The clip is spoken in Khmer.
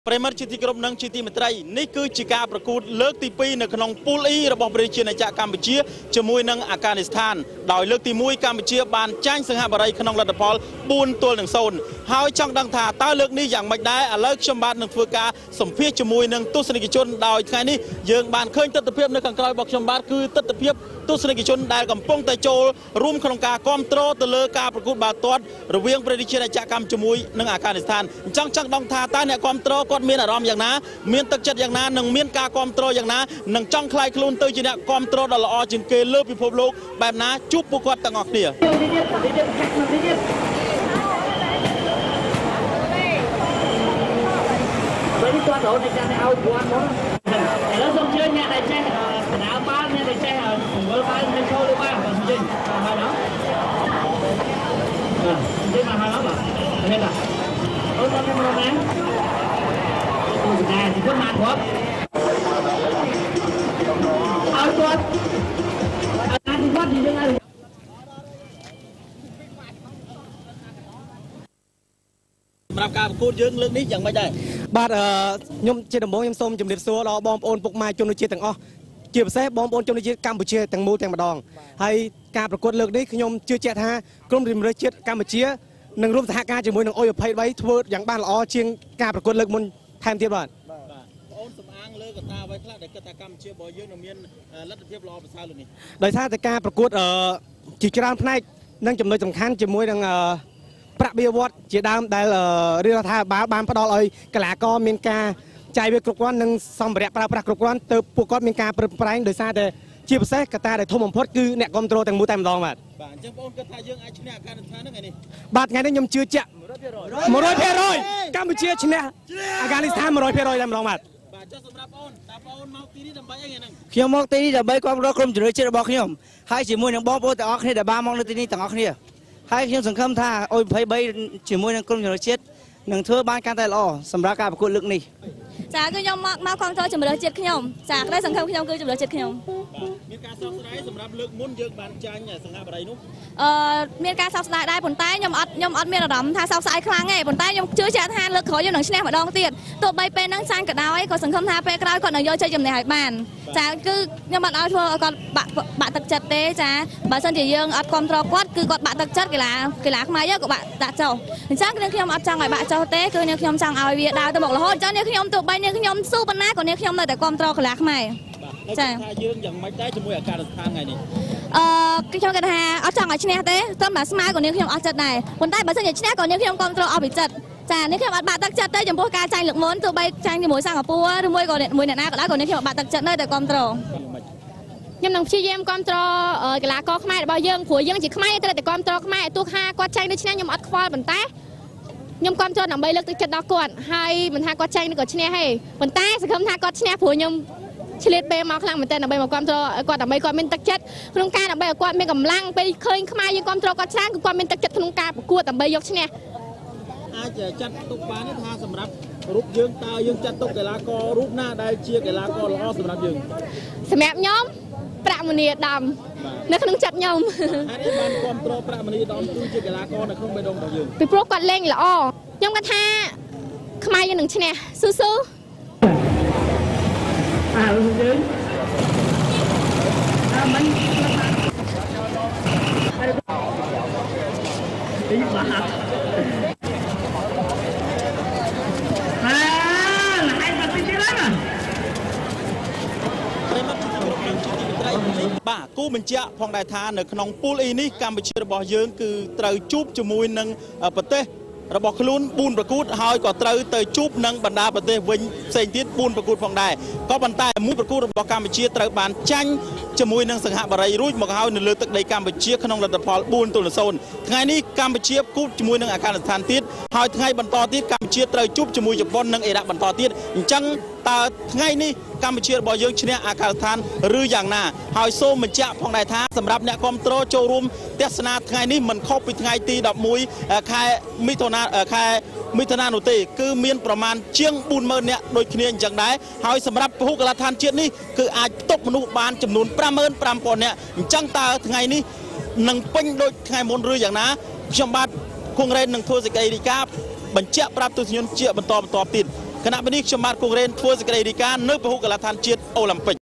ប្រិមត្តជាទីគោរពនិងជាទីមេត្រីនេះគឺជាការប្រកួតលើកទី2នៅក្នុងពូល E របស់ប្រជាជាតិកម្ពុជាជាមួយនឹងអាហ្គានីស្ថានដោយលើកទី1កម្ពុជាបានចាញ់សិង្ហបុរីក្នុងលទ្ធផល4-0ហើយចង់ដឹងថាតើលើកនេះយ៉ាងម៉េចដែរឥឡូវខ្ញុំបាទនឹងធ្វើការសម្ភាសជាមួយនឹងទស្សនិកជនដោយថ្ងៃនេះយើងបានឃើញទស្សនវិជ្ជានៅខាងក្រោយរបស់ខ្ញុំបាទគឺទស្សនវិជ្ជាទស្សនិកជនដែលកំពុងតែចូលរួមក្នុងការគ្រប់គ្រងទៅលើការប្រកួតបាល់ទាត់រវាងប្រជាជាតិកម្ពុជាជាមួយនឹងអាហ្គានីស្ថានអញ្ចឹងចង់ដឹងថាតើអ្នកគ្រប់គ្រងគាត់មានអារម្មណ៍យ៉ាងណាមានទឹកចិត្តយ៉ាងណានិងមានការគ្រប់គ្រងយ៉ាងណានិងចង់ខ្លាយខ្លួនទៅជាអ្នកគ្រប់គ្រងដ៏ល្អជាងគេលើពិភពលោកបែបណាជួបពួកគាត់ទាំងអស់គ្នា bây giờ toàn đội này ra ao quan đó, nó không chơi nhà này chơi áo ba nhà này chơi với ba này show đi ba còn chơi hai đó, chơi mà hai đó mà, nên là, ôi con em lo nè, thì có mặt quá, ao tuột, anh thì bắt gì chứ anh. សម្រាប់ការប្រកួតយើងលើកនេះយ៉ាងម៉េចដែរបាទខ្ញុំជាដំបូងខ្ញុំសូមជម្រាបសួរដល់បងប្អូនពុកម៉ែជនជាតិទាំងអស់ជាពិសេសបងប្អូនជនជាតិកម្ពុជាទាំងមូលទាំងម្ដងហើយការប្រកួតលើកនេះខ្ញុំជឿជាក់ថាក្រុមជម្រើសជាតិកម្ពុជានឹងរួមសហការជាមួយនឹងអ៊ុយ23ធ្វើយ៉ាងបានល្អជាងការប្រកួតលើកមុនថែមទៀតបាទបងអូនសំអាងលើកត្តាអ្វីខ្លះដែលគិតថាកម្ពុជារបស់យើងនឹងមានលទ្ធភាពល្អប្រសើរលើកនេះដោយសារតែការប្រកួតជាច្រើនផ្នែកនិងចំណុចសំខាន់ជាមួយនឹងប្រាក់បៀវត្តជាដើមដែលរាជរដ្ឋាភិបាលបានផ្ដល់ឲ្យកីឡាករមានការចាយវាគ្រប់គ្រាន់និងសម្ភារៈប្រើប្រាស់គ្រប់គ្រាន់ទៅពួកគាត់មានការប្រឹងប្រែងដោយសារតែជាពិសេសកត្តាដែលធំបំផុតគឺអ្នកគ្រប់គ្រងទាំងមូលតែម្ដងបាទអញ្ចឹងបងគិតថាយើងអាចឈ្នះអាហ្គានីស្ថានហ្នឹងថ្ងៃនេះបាទថ្ងៃនេះខ្ញុំជឿជាក់ 100% កម្ពុជាឈ្នះអាហ្គានីស្ថាន 100% តែម្ដងបាទចុះសម្រាប់អូនតើបងអូនមកទីនេះដើម្បីអីហ្នឹងខ្ញុំមកទីនេះដើម្បីគ្រប់គ្រងក្រុមជម្រើសជាតិរបស់ខ្ញុំហើយជាមួយនឹងបងប្អូនទាំងអស់គ្នាដែលបានមកនៅទីនេះទាំងអស់គ្នាហើយខ្ញុំសង្ឃឹមថាអ៊ុយ23ជាមួយនឹងក្រុមជម្រើសជាតិនឹងធ្វើបានកាន់តែល្អសម្រាប់ការប្រកួតលើកនេះចាគឺខ្ញុំមកគ្រប់គ្រងជម្រើសជាតិខ្ញុំចាក្តីសង្ឃឹមខ្ញុំគឺជម្រើសជាតិខ្ញុំមានការសោកស្ដាយសម្រាប់លើកមុនយើងបានចាញ់សិង្ហបុរីនោះមានការសោកស្ដាយដែរប៉ុន្តែខ្ញុំអត់មានអារម្មណ៍ថាសោកស្ដាយខ្លាំងទេប៉ុន្តែខ្ញុំជឿជាក់ថាលើកក្រោយយើងនឹងឈ្នះម្ដងទៀតទោះបីពេលហ្នឹងចាញ់ក៏ដោយក៏សង្ឃឹមថាពេលក្រោយគាត់នឹងយកជ័យជំនះឲ្យបានចាគឺខ្ញុំអត់ឲ្យធ្វើឲ្យគាត់បាក់ទឹកចិត្តទេចាបើមិនជាយើងអត់គ្រប់គ្រងគាត់គឺគាត់បាក់ទឹកចិត្តកីឡាខ្មែរយើងក៏បាក់ដាក់ចុះអញ្ចឹងខ្ញុំអត់ចង់ឲ្យបាក់ចុះទេគឺខ្ញុំចង់ឲ្យវាដើរទៅមុខរហូតអញ្ចឹងខ្ញុំទោះបីខ្ញុំស៊ូប៉ុណ្ណាក៏ខ្ញុំនៅតែគ្រប់គ្រងកីឡាខ្មែរចាថាយើងយ៉ាងម៉េចដែរជាមួយអាហ្គានីស្ថានថ្ងៃនេះខ្ញុំគិតថាអត់ចង់ឲ្យឈ្នះទេត្រឹមតែស្មើក៏ខ្ញុំអស់ចិត្តដែរប៉ុន្តែបើសិនជាឈ្នះក៏ខ្ញុំគ្រប់គ្រងអស់ពីចិត្តចានេះខ្ញុំអត់បាក់ទឹកចិត្តទេចំពោះការចាញ់លើកមុនទោះបីចាញ់ជាមួយសិង្ហបុរីឬមួយក៏មួយអ្នកណាក៏ដោយក៏ខ្ញុំអត់បាក់ទឹកចិត្តនៅតែគ្រប់គ្រងខ្ញុំនឹងព្យាយាមគ្រប់គ្រងកីឡាករខ្មែររបស់យើងព្រោះយើងជាខ្មែរត្រូវតែគ្រប់គ្រងខ្មែរទោះថាគាត់ចាញ់ដូចឈ្នះខ្ញុំអត់ខ្វល់ប៉ុន្តែខ្ញុំគ្រប់គ្រងដើម្បីលើកទឹកចិត្តដល់គាត់ហើយមិនថាគាត់ចាញ់ឬក៏ឈ្នះទេប៉ុន្តែសង្ឃឹមថាគាត់ឈ្នះព្រោះខ្ញុំឆ្លៀតពេលមកខ្លាំងមែនទែនដើម្បីមកគ្រប់គ្រងគាត់ដើម្បីគាត់មានទឹកចិត្តក្នុងការដើម្បីឲ្យគាត់មានកម្លាំងពេលឃើញខ្មែរយើងគ្រប់គ្រងគាត់ច្រើនគឺគាត់មានទឹកចិត្តក្នុងការប្រកួតដើម្បីយកឈ្នះអាចចាត់ទុកបានថាសម្រាប់រូបយើងតើយើងចាត់ទុកកីឡាកររូបណាដែលជាកីឡាករល្អសម្រាប់យើងសម្រាប់ខ្ញុំប្រាក់មនីអាដាមនៅក្នុងចិត្តខ្ញុំហើយបានគ្រប់គ្រងប្រាក់មនីអាដាមគឺជាកីឡាករនៅក្នុងបេះដូងរបស់យើងពីព្រោះគាត់លេងល្អខ្ញុំគាត់ថាខ្មែរយើងនឹងឈ្នះស៊ូយើងមិនទីបាត់បាទគូបញ្ជាក់ផងដែរថានៅក្នុងពូល E នេះកម្ពុជារបស់យើងគឺត្រូវជួបជាមួយនឹងប្រទេសរបស់ខ្លួន4ប្រកួតហើយក៏ត្រូវទៅជួបនឹងបណ្ដាប្រទេសវិញផ្សេងទៀត4ប្រកួតផងដែរក៏ប៉ុន្តែមួយប្រកួតរបស់កម្ពុជាត្រូវបានចាញ់ជាមួយនឹងសិង្ហបុរីរួចមកហើយនៅលើទឹកដីកម្ពុជាក្នុងលទ្ធផល4-0ថ្ងៃនេះកម្ពុជាគូបជាមួយនឹងអាហ្គានីស្ថានទៀតហើយថ្ងៃបន្តទៀតកម្ពុជាត្រូវជួបជាមួយជប៉ុននិងអ៊ីរ៉ាក់បន្តទៀតអញ្ចឹងតើថ្ងៃនេះកម្ពុជារបស់យើងឈ្នះអាហ្គានីស្ថានឬយ៉ាងណាហើយសូមបញ្ជាក់ផងដែរថាសម្រាប់អ្នកគ្រប់គ្រងចូលរួមទស្សនាថ្ងៃនេះមិនខុសពីថ្ងៃទី11ខែមិថុនានោះទេគឺមានប្រមាណជាង 40000 នាក់ដូចគ្នាអញ្ចឹងដែរហើយសម្រាប់ពហុកីឡដ្ឋានជាតិនេះគឺអាចផ្ទុកមនុស្សបានចំនួន 55000 នាក់អញ្ចឹងតើថ្ងៃនេះនឹងពេញដូចថ្ងៃមុនឬយ៉ាងណាខ្ញុំបាទគង់រ៉េននឹងធ្វើសេចក្តីរាយការណ៍បញ្ជាក់ប្រាប់ទស្សនិកជនជាបន្តទៀតគណៈបនេះខ្ញុំបាទគង់រ៉េនធ្វើសេចក្តីរាយការណ៍នៅពហុកីឡដ្ឋានជាតិអូឡ িম্প ិក